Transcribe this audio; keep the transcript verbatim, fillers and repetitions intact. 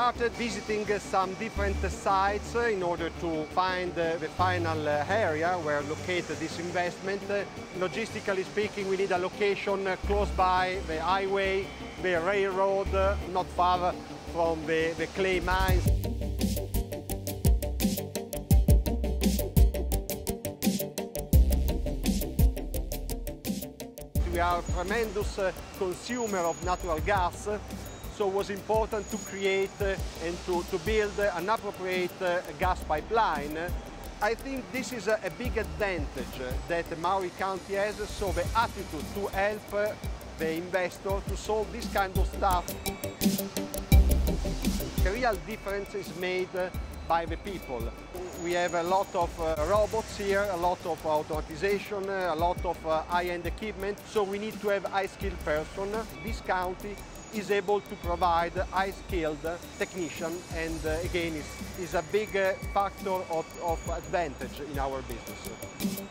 started visiting some different sites in order to find the final area where located this investment. Logistically speaking, we need a location close by the highway, the railroad, not far from the, the clay mines. We are a tremendous consumer of natural gas. So it was important to create uh, and to, to build uh, an appropriate uh, gas pipeline. I think this is a, a big advantage uh, that Maui County has, so the attitude to help uh, the investor to solve this kind of stuff. The real difference is made uh, by the people. We have a lot of uh, robots here, a lot of automatization, uh, a lot of uh, high-end equipment, so we need to have high-skilled person. This county is able to provide high-skilled technician, and uh, again is, is a big uh, factor of, of advantage in our business.